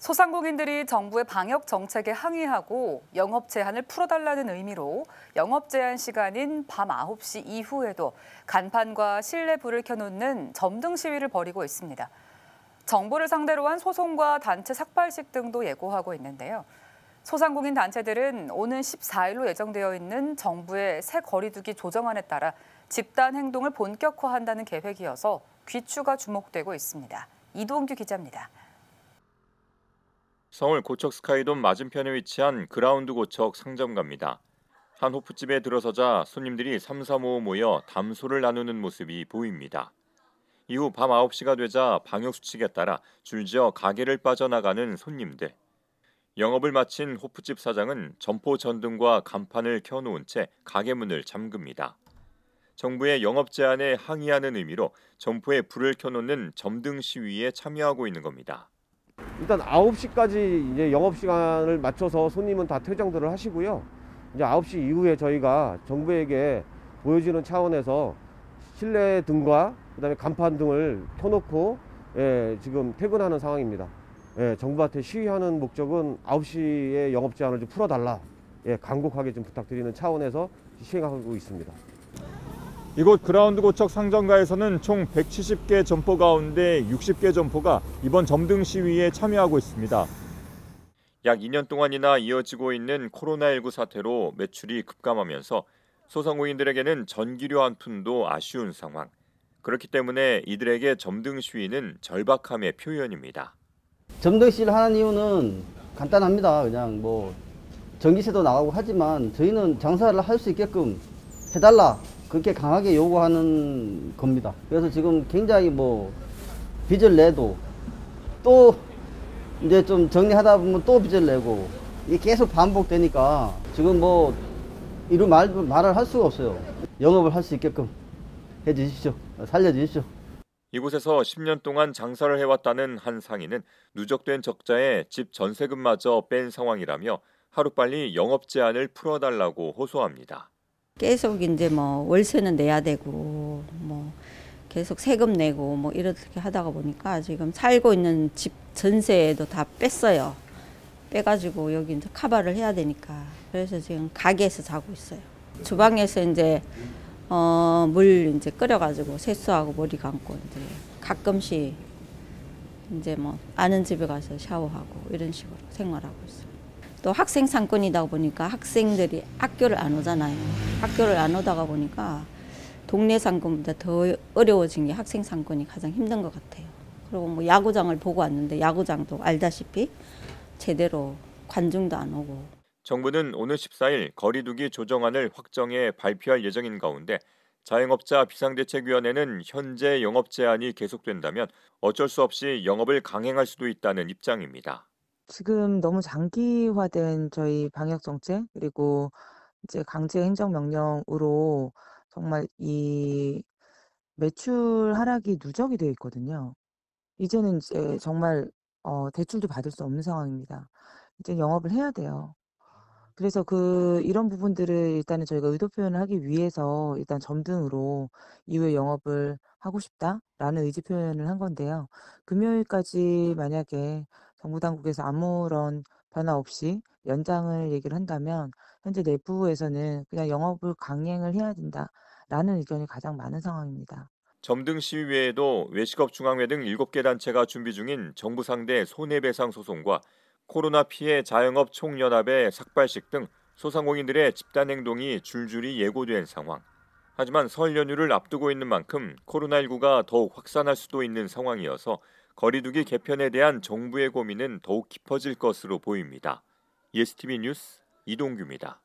소상공인들이 정부의 방역 정책에 항의하고 영업 제한을 풀어달라는 의미로 영업 제한 시간인 밤 9시 이후에도 간판과 실내 불을 켜놓는 점등 시위를 벌이고 있습니다. 정부를 상대로 한 소송과 단체 삭발식 등도 예고하고 있는데요. 소상공인 단체들은 오는 14일로 예정되어 있는 정부의 새 거리두기 조정안에 따라 집단 행동을 본격화한다는 계획이어서 귀추가 주목되고 있습니다. 이동규 기자입니다. 서울 고척 스카이돔 맞은편에 위치한 그라운드 고척 상점가입니다. 한 호프집에 들어서자 손님들이 삼삼오오 모여 담소를 나누는 모습이 보입니다. 이후 밤 9시가 되자 방역수칙에 따라 줄지어 가게를 빠져나가는 손님들. 영업을 마친 호프집 사장은 점포 전등과 간판을 켜놓은 채 가게 문을 잠급니다. 정부의 영업 제한에 항의하는 의미로 점포에 불을 켜놓는 점등 시위에 참여하고 있는 겁니다. 일단 9시까지 이제 영업시간을 맞춰서 손님은 다 퇴장들을 하시고요. 이제 9시 이후에 저희가 정부에게 보여주는 차원에서 실내 등과 그다음에 간판 등을 켜놓고 지금 퇴근하는 상황입니다. 정부한테 시위하는 목적은 9시에 영업 제한을 좀 풀어달라. 간곡하게 좀 부탁드리는 차원에서 시행하고 있습니다. 이곳 그라운드 고척 상점가에서는 총 170개 점포 가운데 60개 점포가 이번 점등 시위에 참여하고 있습니다. 약 2년 동안이나 이어지고 있는 코로나19 사태로 매출이 급감하면서 소상공인들에게는 전기료 한 푼도 아쉬운 상황. 그렇기 때문에 이들에게 점등 시위는 절박함의 표현입니다. 점등 시위를 하는 이유는 간단합니다. 그냥 전기세도 나가고 하지만 저희는 장사를 할 수 있게끔 해달라. 그렇게 강하게 요구하는 겁니다. 그래서 지금 굉장히 빚을 내도 또 이제 좀 정리하다 보면 또 빚을 내고 이게 계속 반복되니까 지금 이런 말을 할 수가 없어요. 영업을 할 수 있게끔 해주십시오. 살려주십시오. 이곳에서 10년 동안 장사를 해왔다는 한 상인은 누적된 적자에 집 전세금마저 뺀 상황이라며 하루빨리 영업 제한을 풀어달라고 호소합니다. 계속 이제 월세는 내야 되고 계속 세금 내고 이렇게 하다가 보니까 지금 살고 있는 집 전세도 다 뺐어요. 빼가지고 여기 이제 커버를 해야 되니까 그래서 지금 가게에서 자고 있어요. 주방에서 이제 물 이제 끓여가지고 세수하고 머리 감고 이제 가끔씩 이제 아는 집에 가서 샤워하고 이런 식으로 생활하고 있어요. 또 학생 상권이다 보니까 학생들이 학교를 안 오잖아요. 학교를 안 오다가 보니까 동네 상권보다 더 어려워진 게 학생 상권이 가장 힘든 것 같아요. 그리고 야구장을 보고 왔는데 야구장도 알다시피 제대로 관중도 안 오고. 정부는 오늘 14일 거리두기 조정안을 확정해 발표할 예정인 가운데 자영업자 비상대책위원회는 현재 영업 제한이 계속된다면 어쩔 수 없이 영업을 강행할 수도 있다는 입장입니다. 지금 너무 장기화된 저희 방역 정책 그리고 이제 강제 행정 명령으로 정말 이 매출 하락이 누적이 되어 있거든요. 이제는 이제 정말 대출도 받을 수 없는 상황입니다. 이제 영업을 해야 돼요. 그래서 이런 부분들을 일단은 저희가 의도 표현을 하기 위해서 일단 점등으로 이후에 영업을 하고 싶다라는 의지 표현을 한 건데요. 금요일까지 만약에 정부 당국에서 아무런 변화 없이 연장을 얘기를 한다면 현재 내부에서는 그냥 영업을 강행을 해야 된다라는 의견이 가장 많은 상황입니다. 점등 시위 외에도 외식업 중앙회 등 7개 단체가 준비 중인 정부 상대 손해배상 소송과 코로나 피해 자영업 총연합의 삭발식 등 소상공인들의 집단 행동이 줄줄이 예고된 상황. 하지만 설 연휴를 앞두고 있는 만큼 코로나19가 더욱 확산할 수도 있는 상황이어서 거리두기 개편에 대한 정부의 고민은 더욱 깊어질 것으로 보입니다. ESTV 뉴스 이동규입니다.